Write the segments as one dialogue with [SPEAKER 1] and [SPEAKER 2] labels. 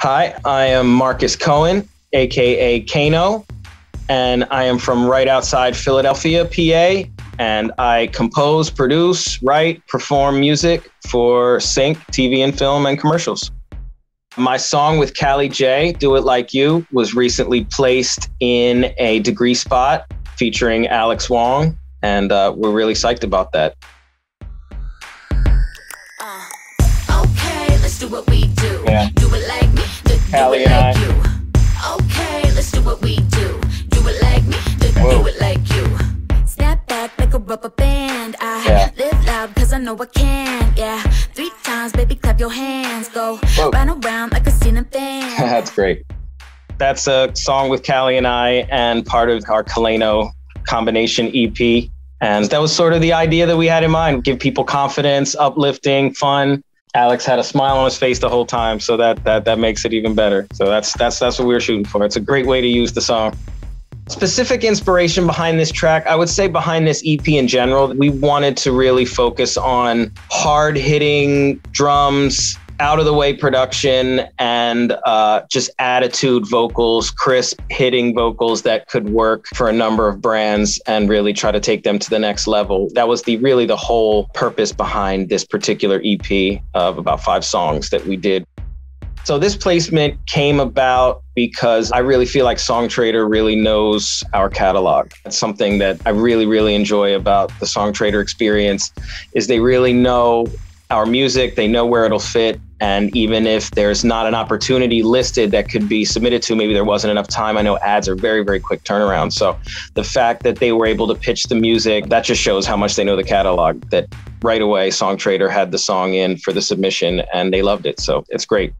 [SPEAKER 1] Hi, I am Marcus Cohen, aka CaiNo, and I am from right outside Philadelphia, PA, and I compose, produce, write, perform music for sync, TV and film, and commercials. My song with Callie J, Do It Like You, was recently placed in a degree spot featuring Alex Wong, and we're really psyched about that.
[SPEAKER 2] Okay, let's do what we do.
[SPEAKER 1] Yeah.
[SPEAKER 2] Do it like me.
[SPEAKER 1] Callie
[SPEAKER 2] do it
[SPEAKER 1] and
[SPEAKER 2] like you. Okay, let's do what we do. Do it like me. Do it like you. Snap back like a rubber band. I live loud cause I know I can. Yeah, 3 times, baby, clap your hands. Go round around like a ceiling fan.
[SPEAKER 1] That's great. That's a song with Callie and I, and part of our CaiNo combination EP. And that was sort of the idea that we had in mind. Give people confidence, uplifting, fun. Alex had a smile on his face the whole time, so that makes it even better. So that's what we were shooting for. It's a great way to use the song. Specific inspiration behind this track, I would say behind this EP in general, we wanted to really focus on hard-hitting drums, out-of-the-way production, and just attitude vocals, crisp hitting vocals that could work for a number of brands and really try to take them to the next level. That was really the whole purpose behind this particular EP of about 5 songs that we did. So this placement came about because I really feel like Songtradr really knows our catalog. It's something that I really, really enjoy about the Songtradr experience is they really know our music, they know where it'll fit. And even if there's not an opportunity listed that could be submitted to, maybe there wasn't enough time. I know ads are very, very quick turnaround. So the fact that they were able to pitch the music, that just shows how much they know the catalog, that right away Songtradr had the song in for the submission and they loved it. So it's great.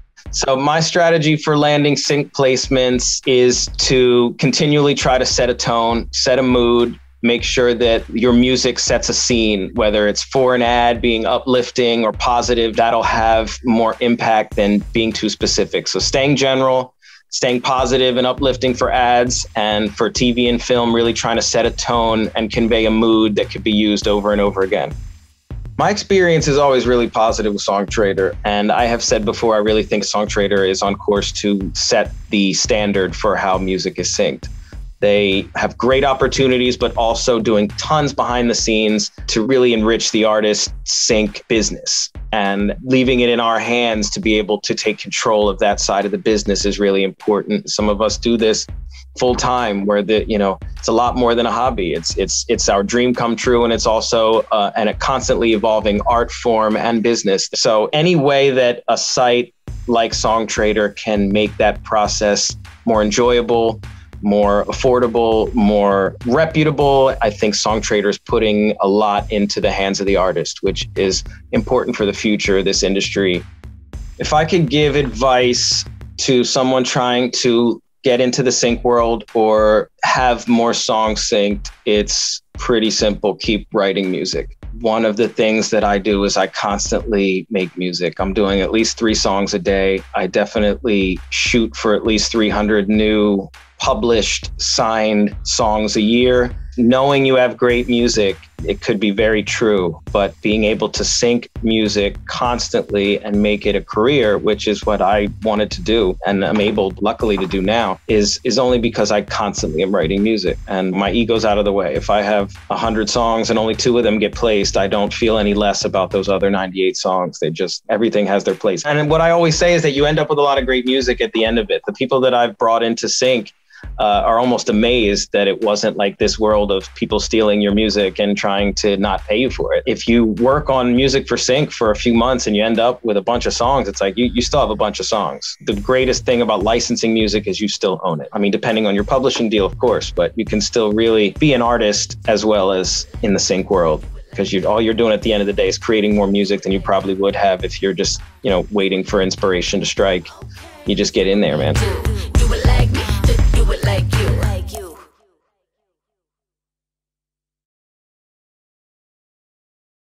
[SPEAKER 1] So my strategy for landing sync placements is to continually try to set a tone, set a mood, make sure that your music sets a scene, whether it's for an ad being uplifting or positive, that'll have more impact than being too specific. So staying general, staying positive and uplifting for ads, and for TV and film, really trying to set a tone and convey a mood that could be used over and over again. My experience is always really positive with Songtradr, and I have said before, I really think Songtradr is on course to set the standard for how music is synced. They have great opportunities, but also doing tons behind the scenes to really enrich the artist sync business. And leaving it in our hands to be able to take control of that side of the business is really important. Some of us do this full time, where it's a lot more than a hobby. It's our dream come true, and it's also a constantly evolving art form and business. So any way that a site like Songtradr can make that process more enjoyable, more affordable, more reputable, I think Songtradr is putting a lot into the hands of the artist, which is important for the future of this industry. If I could give advice to someone trying to get into the sync world or have more songs synced, it's pretty simple. Keep writing music. One of the things that I do is I constantly make music. I'm doing at least 3 songs a day. I definitely shoot for at least 300 new published, signed songs a year. Knowing you have great music, it could be very true, but being able to sync music constantly and make it a career, which is what I wanted to do and I'm able, luckily, to do now, is only because I constantly am writing music and my ego's out of the way. If I have 100 songs and only 2 of them get placed, I don't feel any less about those other 98 songs. Everything has their place. And what I always say is that you end up with a lot of great music at the end of it. The people that I've brought into sync are almost amazed that it wasn't like this world of people stealing your music and trying to not pay you for it. If you work on music for sync for a few months and you end up with a bunch of songs, it's like you still have a bunch of songs. The greatest thing about licensing music is you still own it. I mean, depending on your publishing deal, of course, but you can still really be an artist as well as in the sync world, because all you're doing at the end of the day is creating more music than you probably would have if you're just, waiting for inspiration to strike. You just get in there, man.